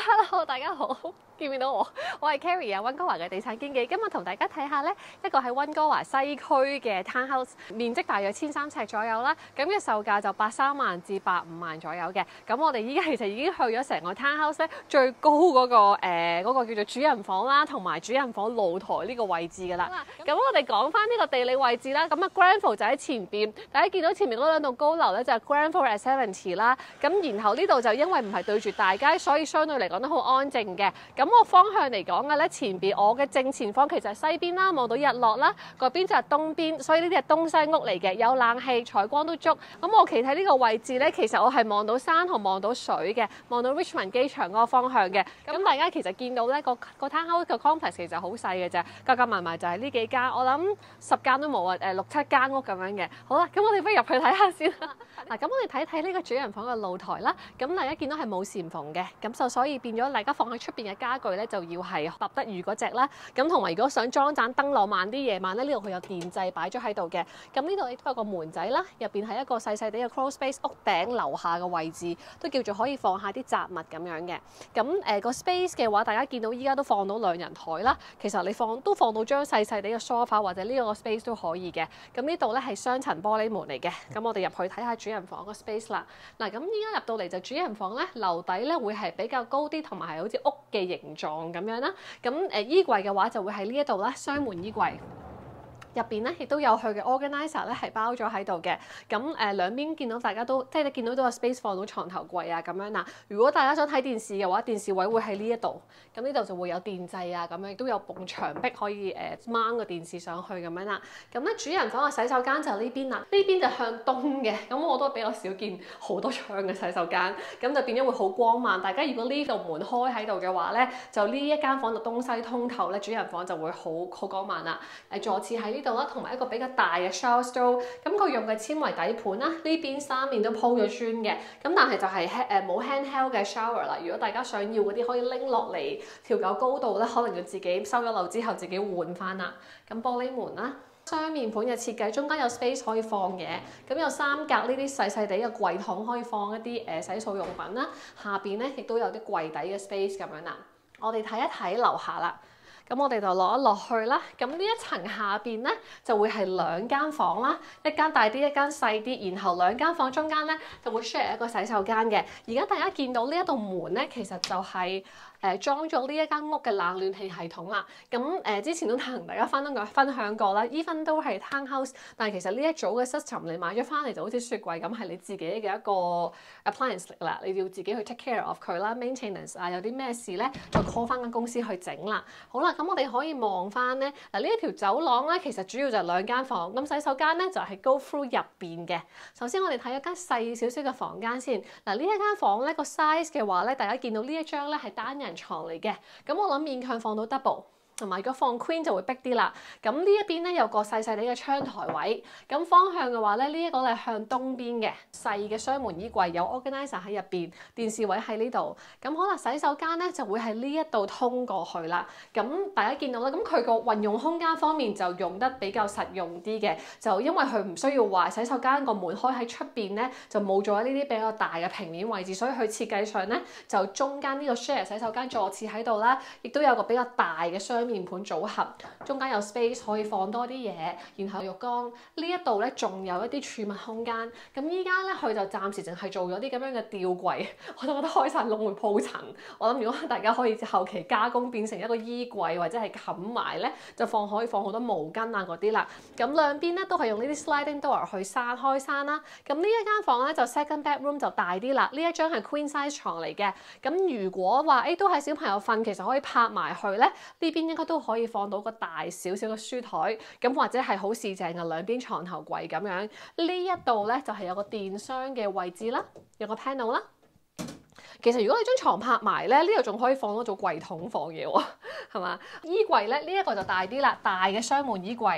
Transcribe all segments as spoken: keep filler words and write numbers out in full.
Hello， 大家好，見唔見到我？我係 Carrie 啊，溫哥華嘅地產經紀。今日同大家睇下咧，一個喺溫哥華西區嘅 townhouse， 面積大約千三尺左右啦。咁嘅售價就百三萬至百五萬左右嘅。咁我哋依家其實已經去咗成個 townhouse 咧最高嗰、嗰個誒、呃嗰個叫做主人房啦，同埋主人房露台呢個位置㗎啦。咁我哋講翻呢個地理位置啦。咁啊 Grenfell 就喺前邊，大家見到前面嗰兩棟高樓咧就係 Grenfell at seventy 啦。咁然後呢度就因為唔係對住大街，所以相對嚟講都好安靜嘅。咁我方向嚟講嘅咧，前邊我嘅正前方其實係西邊啦，望到日落啦；嗰邊就係東邊，所以呢啲係東西屋嚟嘅，有冷氣，採光都足。咁我企喺呢個位置咧，其實我係望到山同望到水嘅，望到 Richmond 機場嗰個方向嘅。咁大家其實見到咧個個 townhouse 嘅 complex 其實好細嘅啫，夾夾埋埋就係呢幾間，我諗十間都冇啊，誒六七間屋咁樣嘅。好啦，咁我哋不如入去睇下先啦。嗱，咁我哋睇睇呢個主人房嘅露台啦。咁大家見到係冇簷篷嘅，咁就所以變咗大家放喺出邊嘅家具咧，就要係揼得魚嗰隻啦。咁同埋如果想裝盞燈浪漫啲夜晚咧，呢度佢有電掣擺咗喺度嘅。咁呢度亦都有個門仔啦，入邊係一個細細哋嘅 crawl space， 屋頂樓下嘅位置都叫做可以放下啲雜物咁樣嘅。咁誒個 space 嘅話，大家見到依家都放到兩人台啦。其實你放都放到張細細哋嘅 sofa 或者呢個 space 都可以嘅。咁呢度咧係雙層玻璃門嚟嘅。咁我哋入去睇下主人房個 space 啦。嗱，咁依家入到嚟就主人房咧，樓底咧會係比較高啲，同埋係好似屋嘅形狀咁樣啦。咁誒衣櫃嘅話就會喺呢一度啦，雙門衣櫃。入邊咧亦都有佢嘅 organizer 咧係包咗喺度嘅。咁誒、呃、兩邊見到大家都即係你見到都有 space 放到床頭櫃啊咁樣啦。如果大家想睇電視嘅話，電視位會喺呢一度。咁呢度就會有電掣啊，咁樣亦都有埲牆壁可以誒掹個電視上去咁樣啦。咁咧主人房嘅洗手間就呢邊啦，呢邊就向東嘅。咁我都比較少見好多窗嘅洗手間，咁就變咗會好光猛。大家如果呢度門開喺度嘅話咧，就呢一間房就東西通透咧，主人房就會好好光猛啦。誒坐廁喺呢度啦，同埋一個比較大嘅 shower stall， 咁佢用嘅纖維底盤啦，呢邊三面都鋪咗磚嘅，咁但係就係誒冇 handheld 嘅 shower 啦。如果大家想要嗰啲可以拎落嚟調校高度咧，可能要自己收咗樓之後自己換翻啦。咁玻璃門啦，雙面盤嘅設計，中間有 space 可以放嘢，咁有三格呢啲細細哋嘅櫃桶可以放一啲誒洗漱用品啦，下邊咧亦都有啲櫃底嘅 space 咁樣啦。我哋睇一睇樓下啦。咁我哋就落一落去啦。咁呢一層下邊咧就會係兩間房啦，一間大啲，一間細啲。然後兩間房中間咧就會 share 一個洗手間嘅。而家大家見到呢一道門咧，其實就係、是。誒裝咗呢一間屋嘅冷暖氣系統啦，咁誒、呃、之前都同大家分享過分享過啦，even 都係 townhouse， 但係其實呢一組嘅 system 你買咗翻嚟就好似雪櫃咁，係你自己嘅一個 appliance 啦，你要自己去 take care of 佢啦 ，maintenance 啊，有啲咩事咧就 call 翻間公司去整啦。好啦，咁我哋可以望翻咧，嗱呢一條走廊咧，其實主要就係兩間房，咁洗手間咧就係、是、go through 入邊嘅。首先我哋睇一間細少少嘅房間先，嗱呢一間房咧個 size 嘅話咧，大家見到呢一張咧係單人床嚟嘅，咁我諗勉強放到 double， 同埋如果放 queen 就會逼啲啦。咁呢一邊咧有個細細哋嘅窗台位，咁方向嘅話咧，呢、這、一個係向東邊嘅細嘅雙門衣櫃，有 organizer 喺入邊，電視位喺呢度。咁可能洗手間咧就會喺呢一度通過去啦。咁大家見到啦，咁佢個運用空間方面就用得比較實用啲嘅，就因為佢唔需要話洗手間個門開喺出邊咧，就冇咗呢啲比較大嘅平面位置，所以佢設計上咧就中間呢個 share 洗手間坐廁喺度啦，亦都有個比較大嘅雙面盤組合，中間有 space 可以放多啲嘢，然後浴缸呢一度咧仲有一啲儲物空間。咁依家咧佢就暫時淨係做咗啲咁樣嘅吊櫃，我就覺得開晒窿會鋪塵。我諗如果大家可以後期加工變成一個衣櫃或者係冚埋咧，就放可以放好多毛巾啊嗰啲啦。咁兩邊咧都係用呢啲 sliding door 去閂開閂啦。咁呢一間房咧就 second bedroom 就大啲啦，呢一張係 queen size 床嚟嘅。咁如果話誒、欸、都係小朋友瞓，其實可以拍埋去咧，呢邊應該都可以放到個大少少嘅書台，咁或者係好四正嘅兩邊床頭櫃咁樣。呢一度咧就係、是、有個電箱嘅位置啦，有個 panel 啦。其實如果你將床拍埋咧，呢度仲可以放多組櫃桶放嘢喎，係嘛？衣櫃咧呢一、這個就大啲啦，大嘅雙門衣櫃，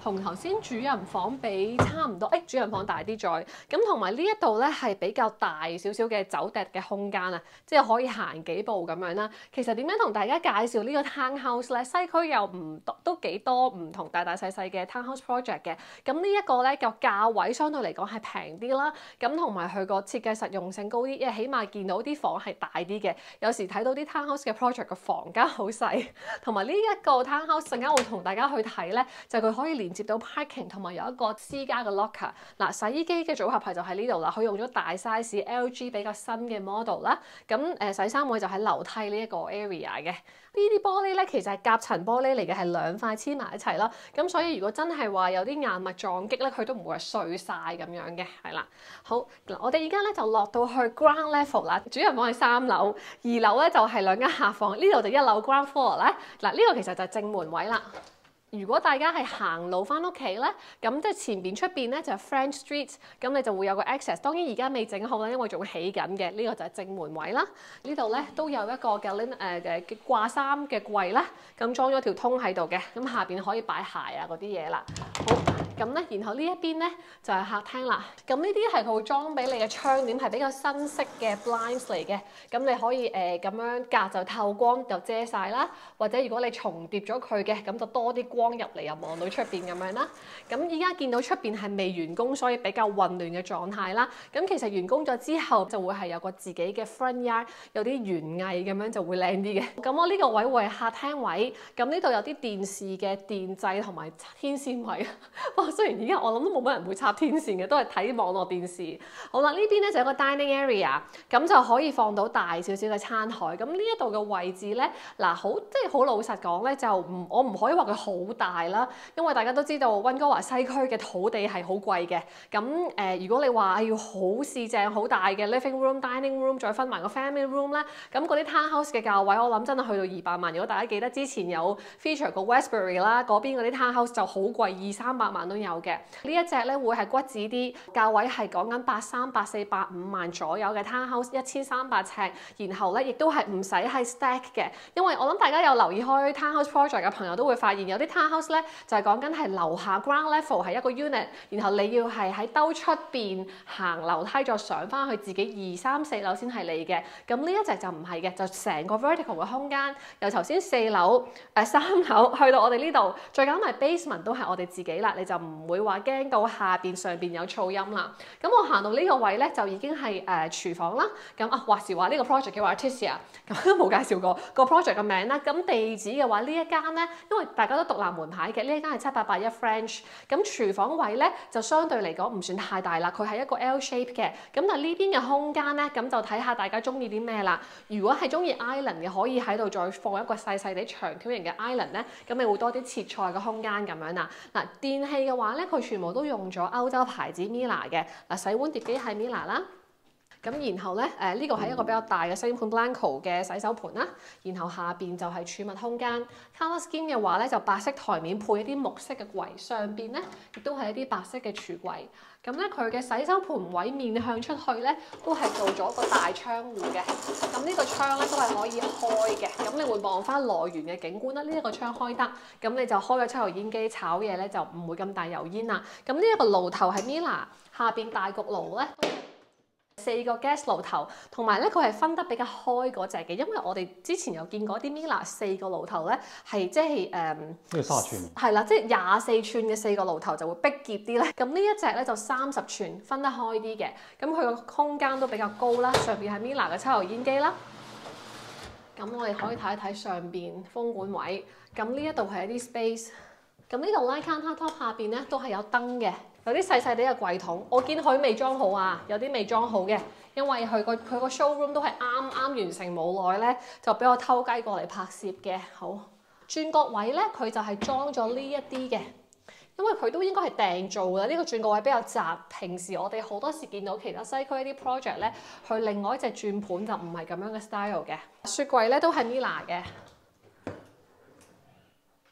同頭先主人房比差唔多，誒、哎、主人房大啲再，咁同埋呢一度咧係比較大少少嘅走趯嘅空間啊，即係可以行幾步咁樣啦。其實點樣同大家介紹呢個 townhouse 咧？西區有唔都幾多唔同大大細細嘅 townhouse project 嘅，咁呢一個咧個價位相對嚟講係平啲啦，咁同埋佢個設計實用性高啲，因為起碼見到啲房係大啲嘅。有時睇到啲 townhouse 嘅 project 個房間好細，同埋呢一個 townhouse 陣間會同大家去睇咧，就係佢可以連接到 parking 同埋有一個私家嘅 locker。嗱，洗衣機嘅組合係就喺呢度啦，佢用咗大 size L G 比較新嘅 model 啦。咁誒洗衫位就喺樓梯呢一個 area 嘅。呢啲玻璃咧其實係夾層玻璃嚟嘅，係兩塊黐埋一齊啦。咁所以如果真係話有啲硬物撞擊咧，佢都唔會係碎晒咁樣嘅，係啦。好嗱，我哋而家咧就落到去 ground level 啦。主人房係三樓，二樓咧就係兩間客房，呢度就一樓 ground floor 咧。嗱，呢個其實就係正門位啦。如果大家係行路翻屋企咧，咁即係前邊出邊咧就係 French Street，咁你就會有個 access。當然而家未整好啦，因為仲起緊嘅。呢個就係正門位啦。呢度咧都有一個嘅 lin 誒誒掛衫嘅櫃啦，咁裝咗條通喺度嘅，咁下邊可以擺鞋啊嗰啲嘢啦。好，咁咧然後呢一邊咧就係客廳啦。咁呢啲係佢會裝俾你嘅窗簾，係比較新式嘅 blinds 嚟嘅。咁你可以誒咁樣隔就透光就遮晒啦，或者如果你重疊咗佢嘅，咁就多啲光。光入嚟又望到出邊咁樣啦，咁依家見到出邊係未完工，所以比較混亂嘅狀態啦。咁其實完工咗之後就會係有個自己嘅 front yard， 有啲園藝咁樣就會靚啲嘅。咁我呢個位會係客廳位，咁呢度有啲電視嘅電掣同埋天線位。不過雖然而家我諗都冇乜人會插天線嘅，都係睇網絡電視。好啦，呢邊咧就有個 dining area， 咁就可以放到大少少嘅餐台。咁呢一度嘅位置咧，嗱好即係好老實講咧，就唔我唔可以話佢好大啦，因為大家都知道溫哥華西區嘅土地係好貴嘅。咁誒、呃，如果你話要好市正好大嘅 living room、dining room， 再分埋個 family room 咧，咁嗰啲 townhouse 嘅價位，我諗真係去到二百萬。如果大家記得之前有 feature 個 Westbury 啦，嗰邊嗰啲 townhouse 就好貴，二三百萬都有嘅。呢一隻咧會係骨子啲，價位係講緊百三、百四、百五萬左右嘅 townhouse， 一千三百尺，然後咧亦都係唔使係 stack 嘅，因為我諗大家有留意開 townhouse project 嘅朋友都會發現有啲 townhouse 咧就係講緊係樓下 ground level 係一個 unit， 然後你要係喺兜出邊行樓梯再上翻去自己二三四樓先係你嘅。咁呢一隻就唔係嘅，就成個 vertical 嘅空間，由頭先四樓誒三樓去到我哋呢度，再加埋 basement 都係我哋自己啦，你就唔會話驚到下邊上邊有噪音啦。咁我行到呢個位咧就已經係誒、呃、廚房啦。咁啊話時話呢個 project 叫 Artisia， 咁都冇介紹過個 project 嘅名啦。咁地址嘅話呢一間咧，因為大家都獨立門牌嘅，呢一間係七八八一 French。咁廚房位咧就相對嚟講唔算太大啦，佢係一個 L shape 嘅。咁但係呢邊嘅空間咧，咁就睇下大家中意啲咩啦。如果係中意 island 嘅，可以喺度再放一個細細地長條形嘅 island 咧，咁你會多啲切菜嘅空間咁樣啦。嗱，電器嘅話咧，佢全部都用咗歐洲牌子 Miele 嘅。嗱，洗碗碟機係 Miele 啦。咁然後咧，誒、呃、呢、這個係一個比較大嘅星盤 Blanco 嘅洗手盤啦。然後下邊就係儲物空間。Color scheme 嘅話咧，就白色台面配一啲木色嘅櫃，上邊咧亦都係一啲白色嘅櫥櫃。咁咧佢嘅洗手盤位面向出去咧，都係做咗個大窗戶嘅。咁呢個窗咧都係可以開嘅。咁你會望翻來源嘅景觀啦。呢、這、一個窗開得，咁你就開咗抽油煙機炒嘢咧，就唔會咁大油煙啦。咁呢一個爐頭係 Miele， 下邊大焗爐咧。四個 gas 爐頭，同埋咧佢係分得比較開嗰隻嘅，因為我哋之前有見過啲 Miele 四個爐頭咧，係即係誒，呢個三十寸， 係啦，即係廿四寸嘅四個爐頭就會逼結啲咧。咁呢一隻咧就三十寸，分得開啲嘅，咁佢個空間都比較高啦。上邊係 Miele 嘅抽油煙機啦。咁我哋可以睇一睇上邊風管位，咁呢一度係一啲 space。咁呢度咧 counter top 下邊咧都係有燈嘅。有啲細細哋嘅櫃桶，我見佢未裝好啊，有啲未裝好嘅，因為佢個佢個 showroom 都係啱啱完成冇耐咧，就俾我偷雞過嚟拍攝嘅。好，轉角位咧，佢就係裝咗呢一啲嘅，因為佢都應該係訂做嘅。呢、這個轉角位比較窄，平時我哋好多時見到其他西區一啲 project 咧，佢另外一隻轉盤就唔係咁樣嘅 style 嘅。雪櫃咧都係 Miele 嘅。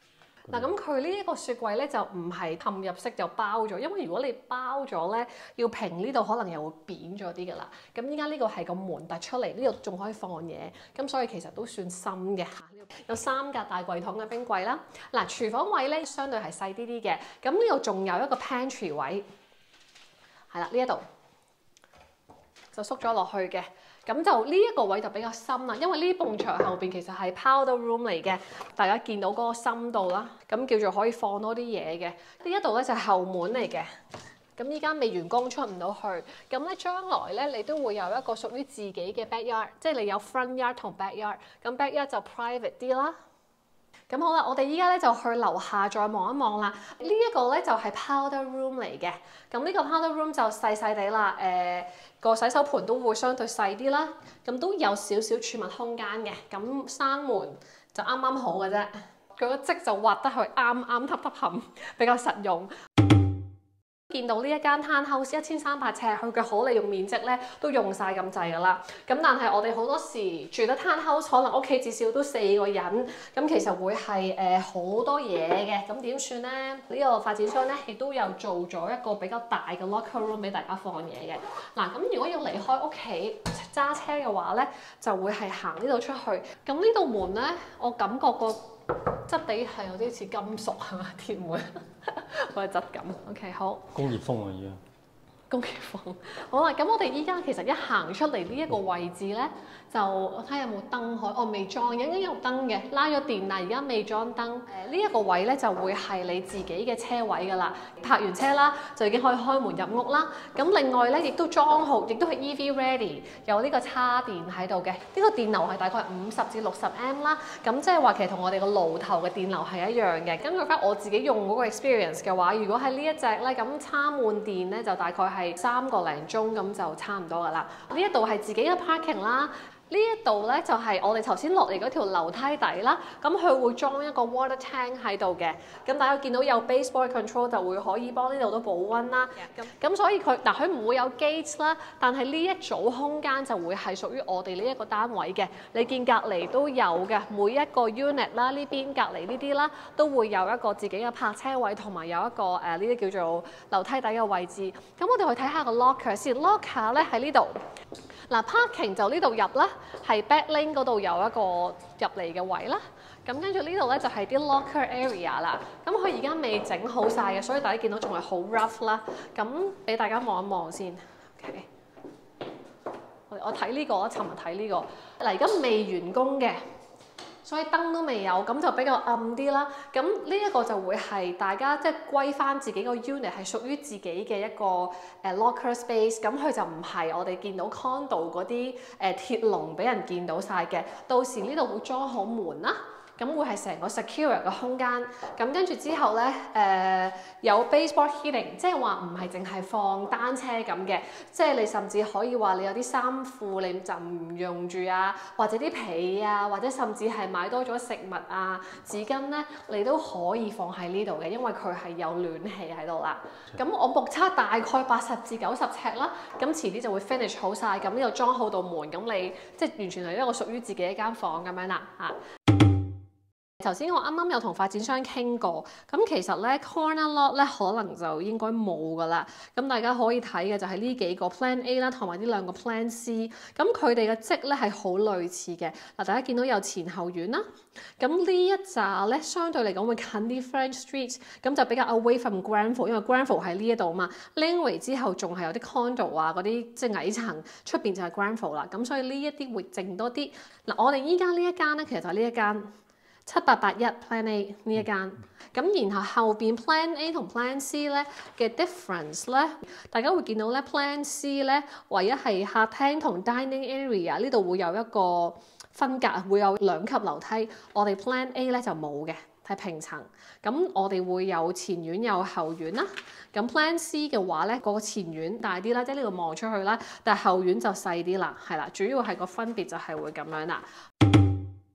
嗱，咁佢呢一個雪櫃咧就唔係嵌入式就包咗，因為如果你包咗咧，要平呢度可能又會扁咗啲㗎啦。咁依家呢個係個門突出嚟，呢度仲可以放嘢，咁所以其實都算深嘅。有三格大櫃桶嘅冰櫃啦。嗱，廚房位咧相對係細啲啲嘅，咁呢度仲有一個 pantry 位，係啦，呢一度就縮咗落去嘅。咁就呢一個位就比較深啦，因為呢埲牆後邊其實係 powder room 嚟嘅，大家見到嗰個深度啦，咁叫做可以放多啲嘢嘅。呢一度咧就係後門嚟嘅，咁依家未完工出唔到去，咁咧將來咧你都會有一個屬於自己嘅 backyard， 即係你有 front yard 同 backyard， 咁 backyard 就 private 啲啦。咁好啦，我哋依家咧就去樓下再望一望啦。呢、這、一個咧就係 powder room 嚟嘅。咁呢個 powder room 就細細地啦。誒、呃、個洗手盆都會相對細啲啦。咁都有少少儲物空間嘅。咁閂門就啱啱好嘅啫。佢個積就挖得去啱啱凸凸冚，比較實用。見到呢一間 townhouse 一千三百尺，佢嘅可利用面積咧都用晒咁滯㗎啦。咁但係我哋好多時住得 townhouse，可能屋企至少都四個人，咁其實會係誒好多嘢嘅。咁點算咧？呢、這個發展商咧亦都有做咗一個比較大嘅 locker room 俾大家放嘢嘅。嗱，咁如果要離開屋企揸車嘅話咧，就會係行呢度出去。咁呢度門咧，我感覺個質地係有啲似金屬係嘛？鐵門嗰個質感。OK， 好。 工業風啊，依家。 工業風。好啦，咁我哋依家其實一行出嚟呢一個位置咧，就我睇下有冇燈開。哦，未裝，應該有燈嘅，拉咗電啦，而家未裝燈。誒，呢一個位咧就會係你自己嘅車位㗎啦。泊完車啦，就已經可以開門入屋啦。咁另外咧，亦都裝好，亦都係 E V ready， 有呢個叉電喺度嘅。呢、這個電流係大概五十至六十 M 啦。咁即係話其實同我哋個爐頭嘅電流係一樣嘅。根據翻我自己用嗰個 experience 嘅話，如果喺呢一隻咧，咁叉滿電咧就大概係係三個零鐘咁就差唔多㗎啦。呢一度係自己嘅 parking 啦。呢一度咧就係我哋頭先落嚟嗰條樓梯底啦，咁佢會裝一個 water tank 喺度嘅，咁大家見到有 baseboard control 就會可以幫呢度都保溫啦。咁咁所以佢嗱佢唔會有 gates 啦，但係呢一組空間就會係屬於我哋呢一個單位嘅。你見隔離都有嘅，每一個 unit 啦，呢邊隔離呢啲啦，都會有一個自己嘅泊車位，同埋有一個誒呢啲叫做樓梯底嘅位置。咁我哋去睇下個 locker 先 ，locker 咧喺呢度。嗱 parking 就呢度入啦，係 back lane 嗰度有一個入嚟嘅位啦。咁跟住呢度咧就係啲 locker area 啦。咁佢而家未整好晒嘅，所以大家見到仲係好 rough 啦。咁俾大家望一望先。OK， 我我睇呢個，我尋日睇呢個。嗱而家未完工嘅。所以燈都未有，咁就比較暗啲啦。咁呢一個就會係大家即係歸翻自己個 unit 係屬於自己嘅一個誒 locker space。咁佢就唔係我哋見到 condo 嗰啲誒鐵籠俾人見到晒嘅。到時呢度會裝好門啦。咁會係成個 secure 嘅空間，咁跟住之後咧，誒、呃、有 baseboard heating， 即係話唔係淨係放單車咁嘅，即係你甚至可以話你有啲衫褲你就唔用住啊，或者啲被啊，或者甚至係買多咗食物啊、紙巾咧，你都可以放喺呢度嘅，因為佢係有暖氣喺度啦。咁我目測大概八十至九十尺啦，咁遲啲就會 finish 好晒，咁呢度裝好道門，咁你即係完全係一個屬於自己一間房咁樣啦嚇。頭先我啱啱有同發展商傾過，咁其實咧 corner lot 咧可能就應該冇噶啦。咁大家可以睇嘅就係呢幾個 Plan A 啦，同埋呢兩個 Plan C。咁佢哋嘅積咧係好類似嘅。嗱，大家見到有前後院啦。咁呢一紮咧相對嚟講會近啲 French Street，咁就比較 away from Granville，因為 Granville 喺呢一度嘛。Laneway 之後仲係有啲 condo 啊，嗰啲即係矮層，出邊就係 Granville 啦。咁所以呢一啲會靜多啲。嗱，我哋依家呢一間咧，其實就係呢一間。七八八一 Plan A 呢一間，咁然後後邊 Plan A 同 Plan C 咧嘅 difference 咧，大家會見到咧 Plan C 咧唯一係客廳同 dining area 呢度會有一個分隔，會有兩級樓梯。我哋 Plan A 咧就冇嘅，係平層。咁我哋會有前院有後院啦。咁 Plan C 嘅話咧，個前院大啲啦，即係呢度望出去啦，但係後院就細啲啦，係啦，主要係個分別就係會咁樣啦。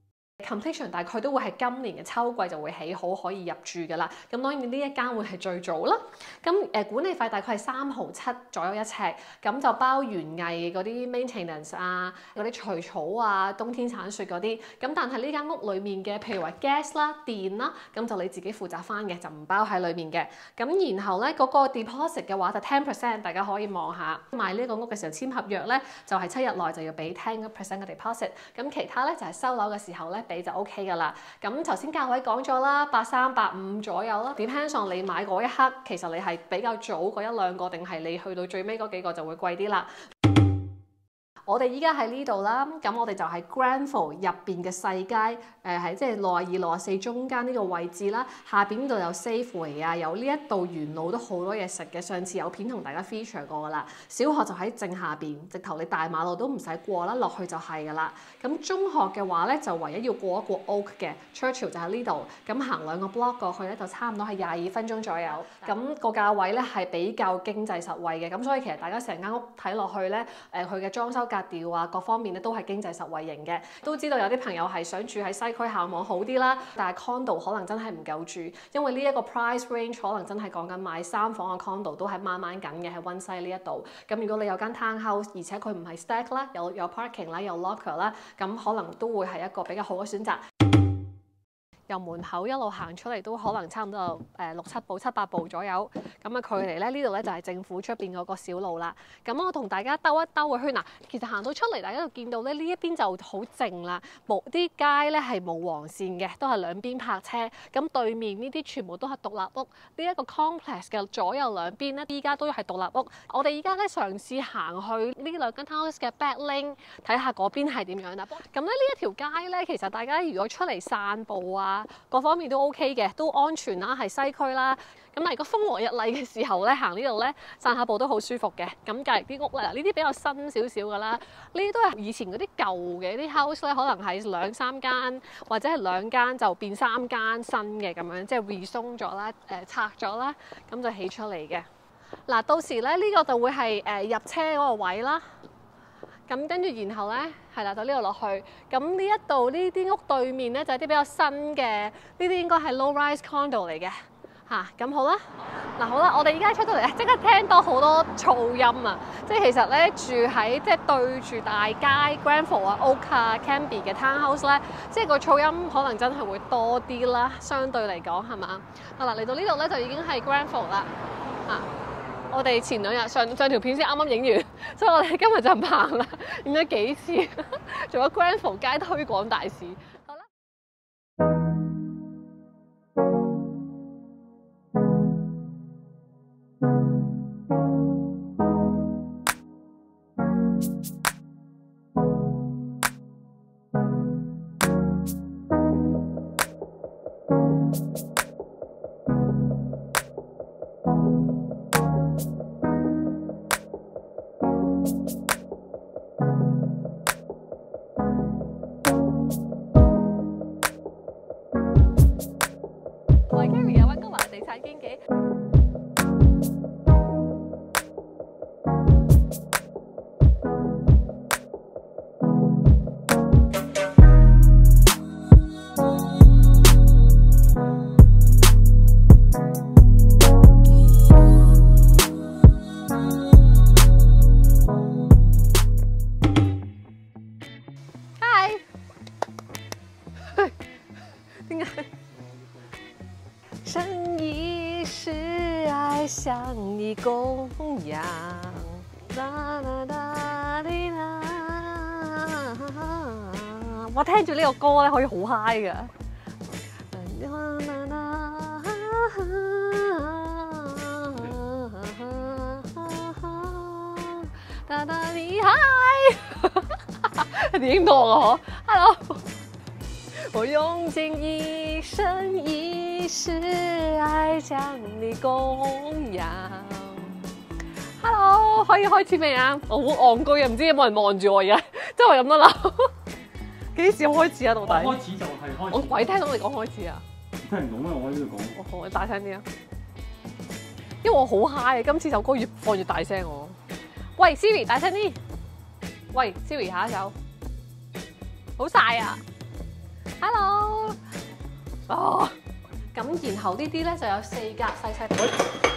completion 大概都會係今年嘅秋季就會起好，可以入住㗎啦。咁當然呢一間會係最早啦。咁誒、呃、管理費大概係三毫七左右一尺，咁就包園藝嗰啲 maintenance 啊，嗰啲除草啊，冬天鏟雪嗰啲。咁但係呢間屋裡面嘅，譬如話 gas 啦、電啦，咁就你自己負責翻嘅，就唔包喺裡面嘅。咁然後咧嗰、那個 deposit 嘅話就 ten percent， 大家可以望下。買呢個屋嘅時候簽合約咧，就係、是、七日內就要俾 ten percent 嘅 deposit。咁其他咧就係、是、收樓嘅時候咧俾就 OK 㗎啦。咁頭先價位講咗啦，八三八五左右啦。Depends on你買嗰一刻，其實你係比較早嗰一兩個，定係你去到最尾嗰幾個就會貴啲啦。我哋依家喺呢度啦，咁我哋就喺 Granville 入邊嘅細街，誒、呃、喺即係六廿二、六廿四中間呢個位置啦。下邊呢度有 Safeway 啊，有呢一度沿路都好多嘢食嘅。上次有片同大家 feature 過噶啦。小學就喺正下邊，直頭你大馬路都唔使過啦，落去就係噶啦。咁中學嘅話咧，就唯一要過一過 Oak 嘅 Churchill 就喺呢度。咁行兩個 block 過去咧，就差唔多係廿二分鐘左右。咁、那個價位咧係比較經濟實惠嘅。咁所以其實大家成間屋睇落去咧，誒佢嘅裝修格調啊，各方面咧都係經濟實惠型嘅。都知道有啲朋友係想住喺西區校網好啲啦，但係 condo 可能真係唔夠住，因為呢一個 price range 可能真係講緊買三房嘅 condo 都係掹掹緊嘅喺溫西呢一度。咁如果你有間 townhouse， 而且佢唔係 stack 啦，有有 parking 啦，有 locker 啦，咁可能都會係一個比較好嘅選擇。由門口一路行出嚟都可能差唔多誒六七步、七八步左右咁嘅距離咧。呢度咧就係政府出邊嗰個小路啦。咁我同大家兜一兜個圈嗱，其實行到出嚟，大家就見到咧呢一邊就好靜啦，冇啲街咧係冇黃線嘅，都係兩邊泊車。咁對面呢啲全部都係獨立屋。呢一個 complex 嘅左右兩邊咧，依家都係獨立屋。我哋依家咧嘗試行去呢兩間 house 嘅 back lane， 睇下嗰邊係點樣啦。咁咧呢一條街咧，其實大家如果出嚟散步啊〜各方面都 OK 嘅，都安全啦，係西區啦。咁但係如果風和日麗嘅時候咧，行呢度咧散下步都好舒服嘅。咁隔離啲屋咧，呢啲比較新少少㗎啦。呢啲都係以前嗰啲舊嘅啲 house 咧，可能係兩三間或者係兩間就變三間新嘅咁樣，即係 rezone 咗啦，誒、呃、拆咗啦，咁就起出嚟嘅。嗱，到時咧呢、呢個就會係誒、呃、入車嗰個位啦。咁跟住，然後咧，係啦，就呢度落去。咁呢一度呢啲屋對面咧，就係啲比較新嘅，呢啲應該係 low-rise condo 嚟嘅嚇。咁、啊、好啦，嗱好啦，我哋而家出到嚟，即刻聽到好多噪音啊！即係其實咧，住喺即係對住大街 Granville 啊、Oak 啊、Cambie 嘅 townhouse 咧，即係個噪音可能真係會多啲啦。相對嚟講係嘛？啊嗱，嚟到呢度咧就已經係 Granville 啦，啊！我哋前兩日上上條片先啱啱影完，所以我哋今日就行啦，影咗幾次，做咗 Granville 街推廣大使。好啦，我係 Carrie 啊，溫哥華地產經紀。Hi， 點解？生意是愛向你供養，啦啦啦哩啦。我聽住呢個歌咧，可以好 high 㗎。哒哒你 hi， 點講啊？嗬 ，hello。我用盡一生一世愛將你供養。Hello， 可以開始未啊？我好戇居啊，唔知有冇人望住我而家，周圍咁多樓。幾時開始啊？到底？ 開始就係開始。 我鬼聽到你講開始啊！ 聽唔到咩？我喺呢度講。 我好，大聲啲啊！因為我好 high 啊，今次首歌越放越大聲我。喂 Siri， 大聲啲。喂 Siri， 下一首。好晒啊！ Hello。哦。咁然後呢啲咧就有四格細細地。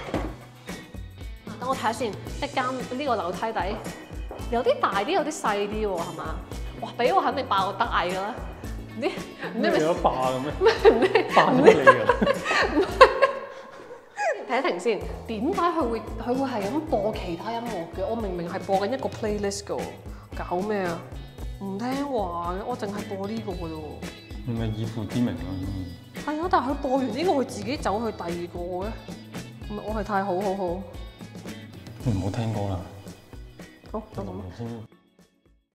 等我睇下先，一間呢個樓梯底有啲大啲，有啲細啲喎，係嘛？哇！俾我肯定爆大㗎啦。唔知唔知咪有得霸嘅咩？ 咩？ 霸咗你㗎！ 停一停先，點解佢會佢會係咁播其他音樂嘅？我明明係播緊一個 playlist 㗎喎，搞咩啊？唔聽話嘅，我淨係播呢個㗎啫喎。 你咪以父之名咯。 係啊，但係佢播完呢個，佢自己走去第二個嘅。唔係我係太好好好。 你唔好聽歌啦。 好，就咁啦。 先。